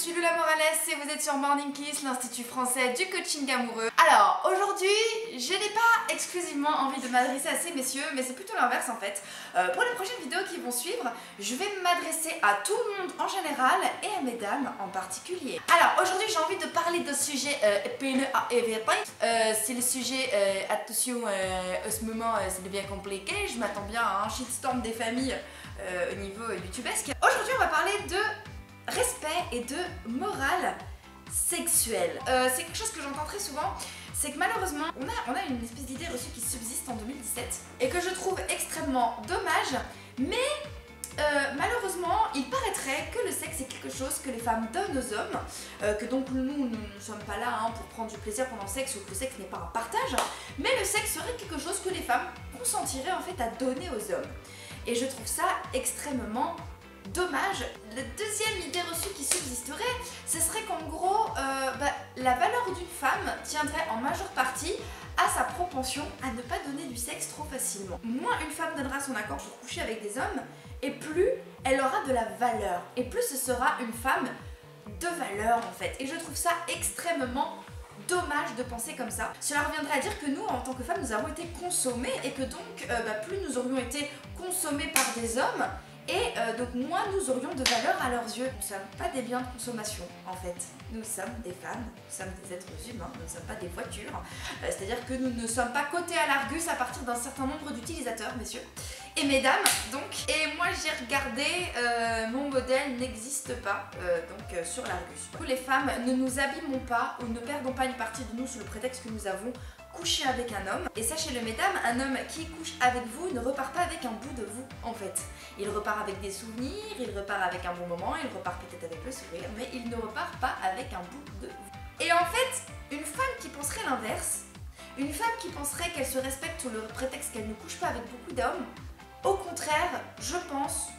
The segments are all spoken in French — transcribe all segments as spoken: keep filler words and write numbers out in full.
suis Lula Morales et vous êtes sur Morning Kiss, l'institut français du coaching amoureux. Alors aujourd'hui, je n'ai pas exclusivement envie de m'adresser à ces messieurs, mais c'est plutôt l'inverse en fait. Euh, pour les prochaines vidéos qui vont suivre, je vais m'adresser à tout le monde en général et à mesdames en particulier. Alors aujourd'hui, j'ai envie de parler de sujet euh, P N A et V P. Euh, c'est le sujet, euh, attention, euh, à ce moment, euh, ça devient compliqué. Je m'attends bien à un shitstorm des familles euh, au niveau youtubesque. Aujourd'hui, on va parler de respect et de morale sexuelle. Euh, c'est quelque chose que j'entends très souvent, c'est que malheureusement on a, on a une espèce d'idée reçue qui subsiste en deux mille dix-sept et que je trouve extrêmement dommage, mais euh, malheureusement il paraîtrait que le sexe est quelque chose que les femmes donnent aux hommes, euh, que donc nous, nous ne sommes pas là hein, pour prendre du plaisir pendant le sexe ou que le sexe n'est pas un partage, mais le sexe serait quelque chose que les femmes consentiraient en fait à donner aux hommes. Et je trouve ça extrêmement dommage. La deuxième idée reçue qui subsisterait, ce serait qu'en gros, euh, bah, la valeur d'une femme tiendrait en majeure partie à sa propension à ne pas donner du sexe trop facilement. Moins une femme donnera son accord pour coucher avec des hommes, et plus elle aura de la valeur, et plus ce sera une femme de valeur en fait. Et je trouve ça extrêmement dommage de penser comme ça. Cela reviendrait à dire que nous, en tant que femmes, nous avons été consommées, et que donc, euh, bah, plus nous aurions été consommées par des hommes, et euh, donc moins nous aurions de valeur à leurs yeux. Nous ne sommes pas des biens de consommation en fait. Nous sommes des femmes, nous sommes des êtres humains, nous ne sommes pas des voitures. Euh, C'est-à-dire que nous ne sommes pas cotés à l'Argus à partir d'un certain nombre d'utilisateurs, messieurs et mesdames. Donc, et moi j'ai regardé, euh, mon modèle n'existe pas euh, donc euh, sur l'Argus. Du coup, les femmes, ne nous abîmons pas ou ne perdons pas une partie de nous sous le prétexte que nous avons coucher avec un homme. Et sachez-le mesdames, un homme qui couche avec vous ne repart pas avec un bout de vous en fait. Il repart avec des souvenirs, il repart avec un bon moment, il repart peut-être avec le sourire, mais il ne repart pas avec un bout de vous. Et en fait, une femme qui penserait l'inverse, une femme qui penserait qu'elle se respecte sous le prétexte qu'elle ne couche pas avec beaucoup d'hommes, au contraire, je pense,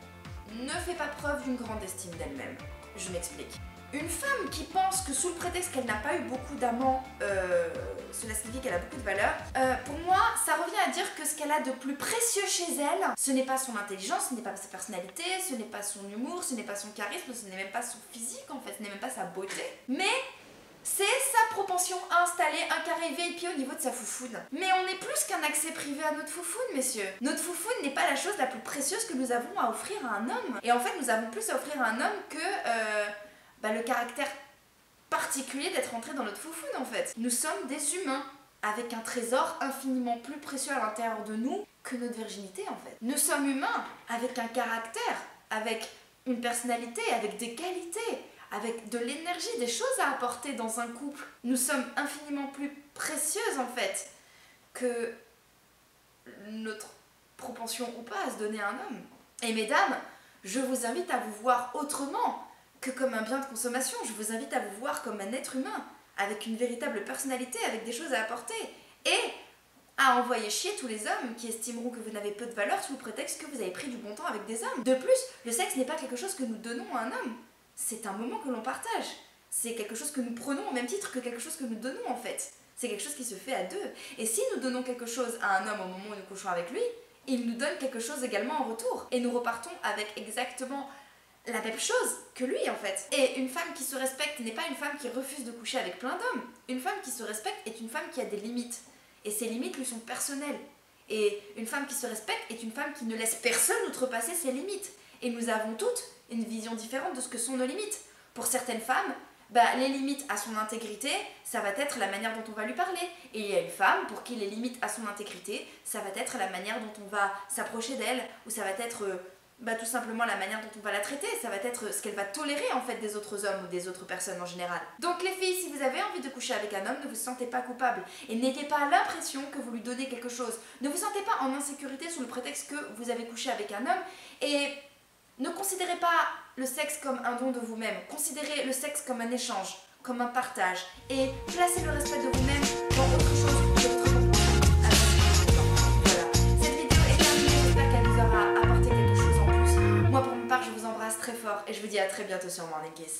ne fait pas preuve d'une grande estime d'elle-même. Je m'explique. Une femme qui pense que sous le prétexte qu'elle n'a pas eu beaucoup d'amants, euh, cela signifie qu'elle a beaucoup de valeur, euh, pour moi, ça revient à dire que ce qu'elle a de plus précieux chez elle, ce n'est pas son intelligence, ce n'est pas sa personnalité, ce n'est pas son humour, ce n'est pas son charisme, ce n'est même pas son physique en fait, ce n'est même pas sa beauté, mais c'est sa propension à installer un carré V I P au niveau de sa foufoune. Mais on est plus qu'un accès privé à notre foufoune, messieurs. Notre foufoune n'est pas la chose la plus précieuse que nous avons à offrir à un homme. Et en fait, nous avons plus à offrir à un homme que... Euh, Bah, le caractère particulier d'être entré dans notre foufoune en fait. Nous sommes des humains avec un trésor infiniment plus précieux à l'intérieur de nous que notre virginité en fait. Nous sommes humains avec un caractère, avec une personnalité, avec des qualités, avec de l'énergie, des choses à apporter dans un couple. Nous sommes infiniment plus précieuses en fait que notre propension ou pas à se donner à un homme. Et mesdames, je vous invite à vous voir autrement que comme un bien de consommation. Je vous invite à vous voir comme un être humain, avec une véritable personnalité, avec des choses à apporter, et à envoyer chier tous les hommes qui estimeront que vous n'avez peu de valeur sous le prétexte que vous avez pris du bon temps avec des hommes. De plus, le sexe n'est pas quelque chose que nous donnons à un homme, c'est un moment que l'on partage. C'est quelque chose que nous prenons au même titre que quelque chose que nous donnons en fait. C'est quelque chose qui se fait à deux. Et si nous donnons quelque chose à un homme au moment où nous couchons avec lui, il nous donne quelque chose également en retour. Et nous repartons avec exactement la même chose que lui en fait. Et une femme qui se respecte n'est pas une femme qui refuse de coucher avec plein d'hommes. Une femme qui se respecte est une femme qui a des limites. Et ces limites lui sont personnelles. Et une femme qui se respecte est une femme qui ne laisse personne outrepasser ses limites. Et nous avons toutes une vision différente de ce que sont nos limites. Pour certaines femmes, bah, les limites à son intégrité, ça va être la manière dont on va lui parler. Et il y a une femme pour qui les limites à son intégrité, ça va être la manière dont on va s'approcher d'elle, ou ça va être... Euh, Bah, tout simplement la manière dont on va la traiter, ça va être ce qu'elle va tolérer en fait des autres hommes ou des autres personnes en général. Donc les filles, si vous avez envie de coucher avec un homme, ne vous sentez pas coupable et n'ayez pas l'impression que vous lui donnez quelque chose. Ne vous sentez pas en insécurité sous le prétexte que vous avez couché avec un homme, et ne considérez pas le sexe comme un don de vous-même, considérez le sexe comme un échange, comme un partage, et placez le respect de vous-même dans autre chose que votre très fort et je vous dis à très bientôt sur Morning Kiss.